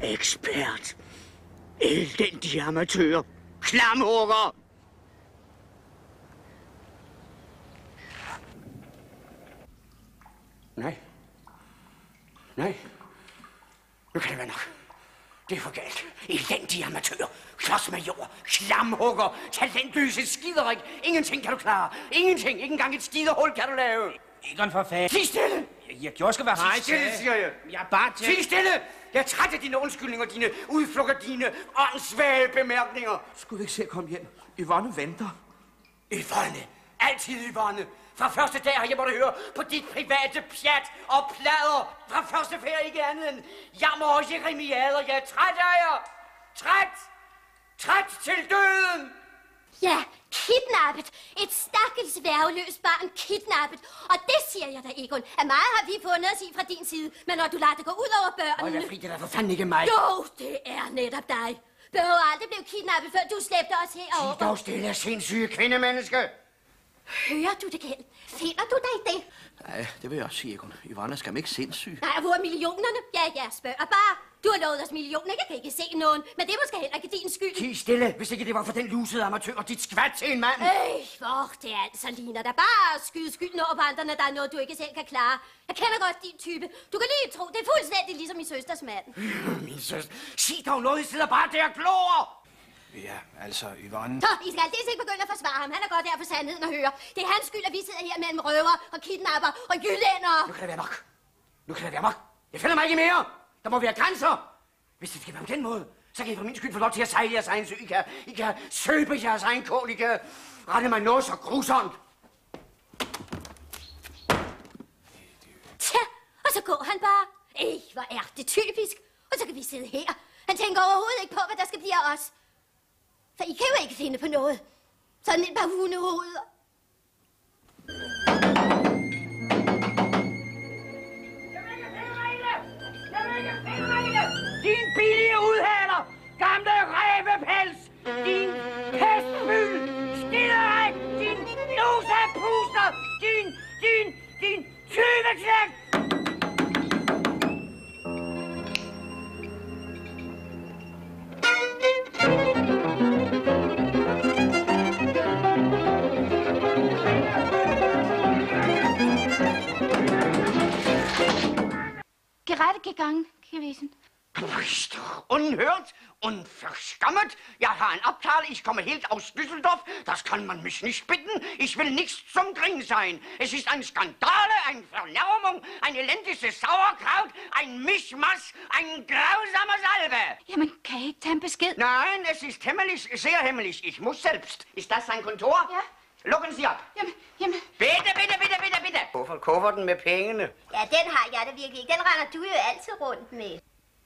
Ekspert. Elendige amatører. Klamhugger. Nej. Nu kan det være nok. Det er for galt. Elendige amatører. Klods med jord. Klamhugger. Talentløse skiderik. Ingenting kan du klare. Ingenting. Ikke engang et skiderhul kan du lave. Egon, for fanden. Sig stille. Jeg gjorde skal være Sig stille, siger jeg. Jeg er bare til. Sig stille. Jeg er træt af dine undskyldninger, dine udflugter, dine åndssvage bemærkninger. Skulle vi ikke se at komme hjem? Yvonne venter. Yvonne. Altid Yvonne. Fra første dag har jeg måttet høre på dit private pjat og plader. Fra første færd ikke andet end jammer og jeremiader. Jeg er træt af jer. Træt til døden. Ja, kidnappet. Et stakkels værgeløst barn kidnappet. Og det siger jeg dig, Egon, at meget har vi fundet os i fra din side. Men når du lader det gå ud over børnene... Fri, det er for fanden ikke mig. Jo, det er netop dig. Behøver aldrig blive kidnappet, før du slæbte os herover. Sig dog stille, sindssyge kvindemenneske. Hører du det, Kjeld? Finder du dig i det? Nej, det vil jeg også sige, Egon. Yvonne skal ikke sindssyg. Nej, hvor er millionerne? Ja, jeg spørger bare. Du har lovet os millioner, jeg kan ikke se nogen. Men det er måske heller ikke din skyld. Ti stille, hvis ikke det var for den lusede amatør og dit skvat til en mand. Hvor det altså ligner der bare at skyde skylden over på andre, når der er noget, du ikke selv kan klare. Jeg kender godt din type. Du kan lige tro, det er fuldstændig ligesom min søsters mand. Min søster. Sig dog noget, I sidder bare der og glor. Ja, altså, Yvonne... Så, I skal altid ikke begynde at forsvare ham. Han er godt der for sandheden at høre. Det er hans skyld, at vi sidder her mellem røver og kidnapper og jyllænder. Nu kan det være nok. Jeg finder mig ikke mere. Der må være grænser. Hvis det skal være på den måde, så kan I for min skyld få lov til at sejle jeres egen sø. I kan søbe jeres egen kål. I kan rette mig noget så grusomt. Tja, og så går han bare. Hvor er det typisk. Og så kan vi sidde her. Han tænker overhovedet ikke på, hvad der skal blive af os. For I kan jo ikke finde på noget. Sådan et par hundehoveder. Din billige udhaler! Gamle rævepels! Din pestmyld! Skideræk! Din nusapuster! Din tyveklæk! Gerettegegangen, gewesen. Unhört und verschammt. Ich habe einen Abteil, ich komme helt aus Düsseldorf. Das kann man mich nicht bitten. Ich will nichts zum Gring sein. Es ist eine Skandale, eine Verlärmung, ein elendiges Sauerkraut, ein Mischmasch, ein grausamer Salbe. Jamen, kan jeg ikke tage en besked? Nein, es ist hemmelig, sehr hemmelig. Ich muss selbst. Ist das sein Kontor? Ja. Lukken Sie ab. Jamen. Bitte. Hvorfor kufferten med pengene? Ja, den har jeg da virkelig ikke. Den render du jo altid rundt med.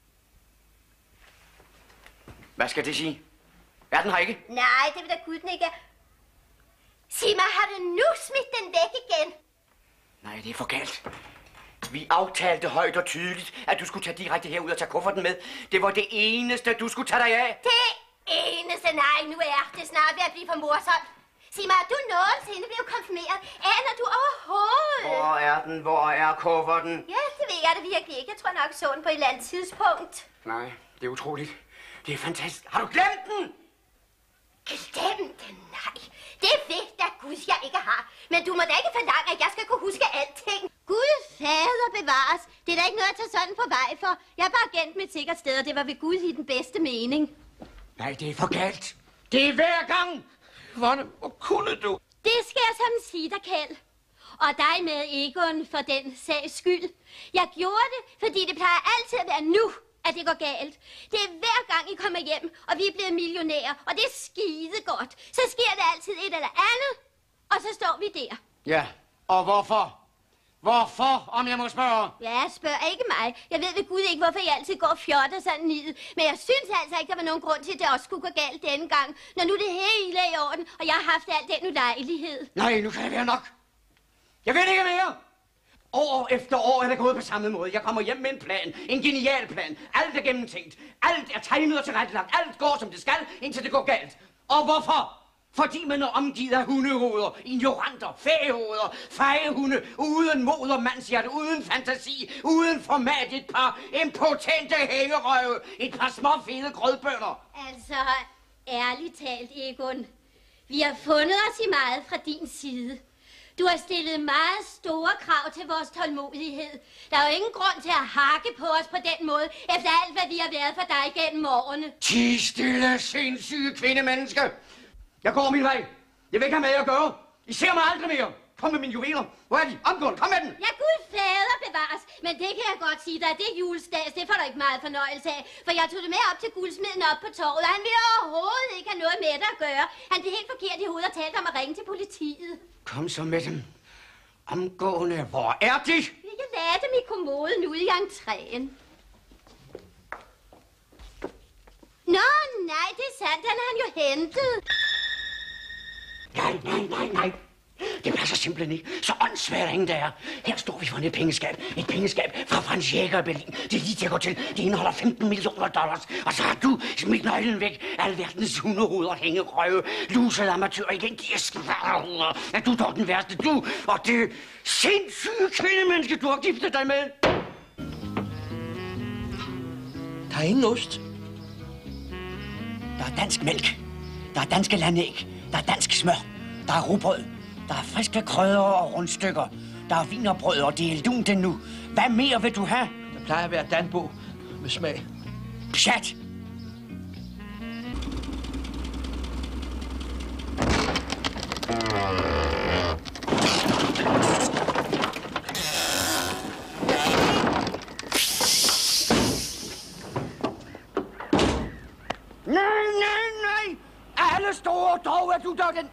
Hvad skal det sige? Er den her ikke? Nej, det vil da Gud den ikke. Sig mig, har du nu smidt den væk igen? Nej, det er for galt. Vi aftalte højt og tydeligt, at du skulle tage direkte herud og tage kufferten med. Det var det eneste, du skulle tage dig af. Det eneste? Nej, nu er det snart ved at blive for morsomt. Sig mig, er du nogensinde blevet konfirmeret? Aner du overhovedet? Hvor er den? Hvor er kufferten? Ja, det ved jeg da virkelig ikke. Jeg tror nok, så den på et eller andet tidspunkt. Nej, det er utroligt. Det er fantastisk. Har du glemt den? Glemt den? Nej. Det ved da Gud, jeg ikke har. Men du må da ikke forlange, at jeg skal kunne huske alting. Gud fader bevares. Det er da ikke noget at tage sådan på vej for. Jeg er bare gemt med et sikkert sted, og det var ved Gud i den bedste mening. Nej, det er for galt. Det er hver gang. Hvor kunne du? Det skal jeg sådan sige dig, Kjeld. Og dig med Egon for den sags skyld. Jeg gjorde det, fordi det plejer altid at være nu, at det går galt. Det er hver gang I kommer hjem, og vi er blevet millionærer, og det er skide godt. Så sker det altid et eller andet, og så står vi der. Ja, og hvorfor? Hvorfor, om jeg må spørge? Ja, spørg ikke mig. Jeg ved ved Gud ikke, hvorfor jeg altid går fjotter sådan ned. Men jeg synes altså ikke, der var nogen grund til, at det også skulle gå galt denne gang. Når nu det hele er i orden, og jeg har haft al den ulejlighed. Nej, nu kan det være nok. Jeg ved ikke mere. År efter år er det gået på samme måde. Jeg kommer hjem med en plan. En genial plan. Alt er gennemtænkt. Alt er tegnet og tilrettelagt. Alt går, som det skal, indtil det går galt. Og hvorfor? Fordi man er omgivet af hundehoveder, ignoranter, fæhoveder, fejehunde, uden mod og mandshjerte, uden fantasi, uden format, et par impotente hængerøve, et par små fede grødbønder. Altså, ærligt talt, Egon. Vi har fundet os i meget fra din side. Du har stillet meget store krav til vores tålmodighed. Der er jo ingen grund til at hakke på os på den måde, efter alt, hvad vi har været for dig gennem årene. Ti stille, sindssyge kvindemenneske. Jeg går min vej. Jeg vil ikke have med at gøre. I ser mig aldrig mere. Kom med mine juveler. Hvor er de? Omgående, kom med den. Ja, Gud fader bevares. Men det kan jeg godt sige dig. Det julestads, det får du ikke meget fornøjelse af. For jeg tog det med op til guldsmeden op på torvet, og han ville overhovedet ikke have noget med det at gøre. Han blev helt forkert i hovedet og talte om at ringe til politiet. Kom så med dem. Omgående. Hvor er de? Jeg lagde dem i kommoden ude i entréen. Nå, nej, det er sandt. Han har han jo hentet. Nej. Det passer simpelthen ikke. Så åndssvært ingen der er. Her står vi foran et pengeskab. Et pengeskab fra Franz Jäger i Berlin. Det er lige til at gå til. Det indeholder $15 millioner. Og så har du smidt nøglen væk. Alverdens hundehoveder, hængerøve, lusede amatører igen. De er skvader. Er du dog den værste? Du og det sindssyge kvindemenneske, du har giftet dig med. Der er ingen ost. Der er dansk mælk. Der er danske landæg. Der er dansk smør. Der er rugbrød. Der er friske krydder og rundstykker. Der er vinerbrød, og det er eldun den nu. Hvad mere vil du have? Der plejer at være danbo med smag. Pjat! Nej! Alle store dog er du dog den...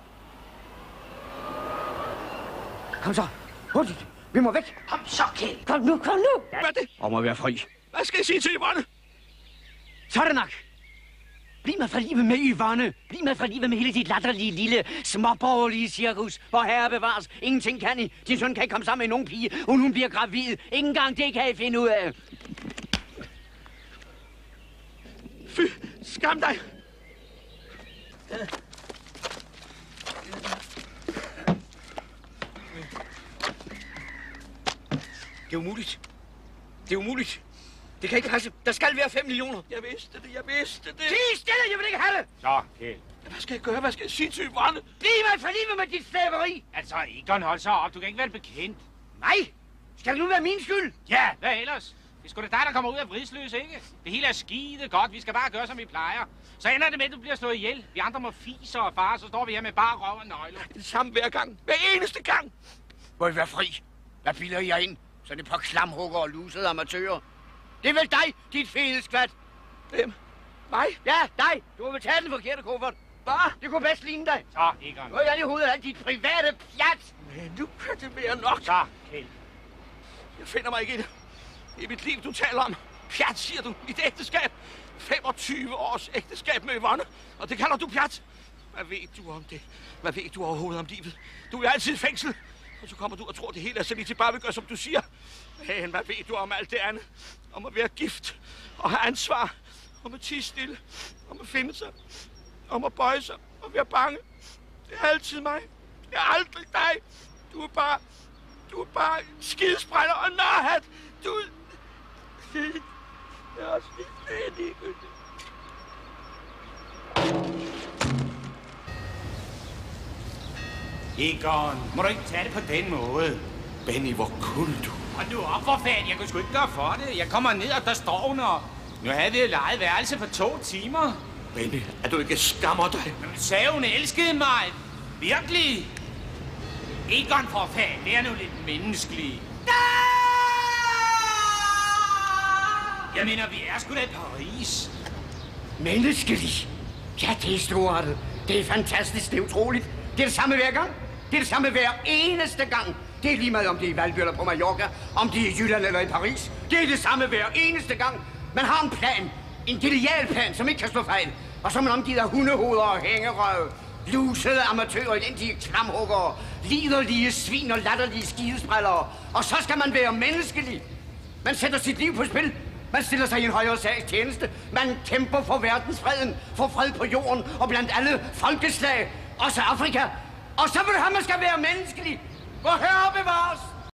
Kom så, hurtigt. Vi må væk. Kom så, Kjeld. Kom nu. Hvad er det? Om at være fri. Hvad skal jeg sige til Yvonne? Så er det nok. Bliv mig fra livet med Yvonne. Bliv mig fra livet med hele dit latterlige, lille, småborgerlige cirkus. Hvor herre bevares. Ingenting kan I. Din søn kan ikke komme sammen med nogen pige, og hun bliver gravid. Ingen gang det kan I finde ud af. Fy, skam dig. Det er umuligt. Det er umuligt. Det kan ikke passe. Der skal være 5 millioner. Jeg vidste det. Sig stille, jeg vil ikke have det. Så, Kjeld. Hvad skal jeg gøre? Hvad skal jeg sige til Yvonne? Bliv mig fra livet med dit slaveri. Altså, Egon, hold så op. Du kan ikke være bekendt. Nej. Skal det nu være min skyld? Ja, hvad ellers? Det er sgu da dig, der kommer ud af vridsløs, ikke? Det hele er skide godt. Vi skal bare gøre, som vi plejer. Så ender det med, at du bliver slået ihjel. Vi andre må fise og fare, så står vi her med bare røv og nøgler. Det samme hver gang. Hver eneste gang. Må I være fri? Hvad bilder I jer ind? Sådan et par klamhugger og lusede amatører. Det er vel dig, dit fede skvat. Hvem? Mig? Ja, dig. Du har vel taget den forkerte kuffert. Hvad? Det kunne bedst ligne dig. Så, Egon. Nu er jeg i hovedet af dit private pjat. Men nu kan det være nok. Så, Kjeld. Jeg finder mig ikke i det. Det er mit liv, du taler om. Pjat, siger du. Mit ægteskab. 25 års ægteskab med Yvonne. Og det kalder du pjat. Hvad ved du om det? Hvad ved du overhovedet om livet? Du er altid i fængsel. Og så kommer du og tror, det hele er så lige til bare vil gøre, som du siger. Men hvad ved du om alt det andet? Om at være gift og have ansvar. Om at tie stille. Om at finde sig. Om at bøje sig og være bange. Det er altid mig. Det er aldrig dig. Du er bare en skidespræller og narhat. Du... Jeg er også lidt ligegyldigt. Egon, må du ikke tage det på den måde? Benny, hvor kunne du? Hold nu op, for fanden. Jeg kunne sgu ikke gøre for det. Jeg kommer ned, og der står hun, og nu havde vi lejet værelse for 2 timer. Benny, er du ikke skammer dig? Men hun sagde, hun elskede mig. Virkelig. Egon, for fanden. Det er nu lidt menneskeligt. Jeg mener, vi er sgu da i Paris. Menneskelig. Ja, det er storartet. Det er fantastisk. Det er utroligt. Det er det samme hver gang. Det er det samme hver eneste gang. Det er lige meget, om det er i Valby eller på Mallorca, om det er i Jylland eller i Paris. Det er det samme hver eneste gang. Man har en plan. En genial plan, som ikke kan slå fejl. Og så er man omgivet af hundehoveder og hængerøve. Lusede amatører, elendige klamhuggere, liderlige svin og latterlige skidesprællere. Og så skal man være menneskelig. Man sætter sit liv på spil. Man stiller sig i en højere sags tjeneste. Man kæmper for verdensfreden, for fred på jorden og blandt alle folkeslag. Også Afrika. Og så vil du have, man skal være menneskelig. Hvor herre bevares.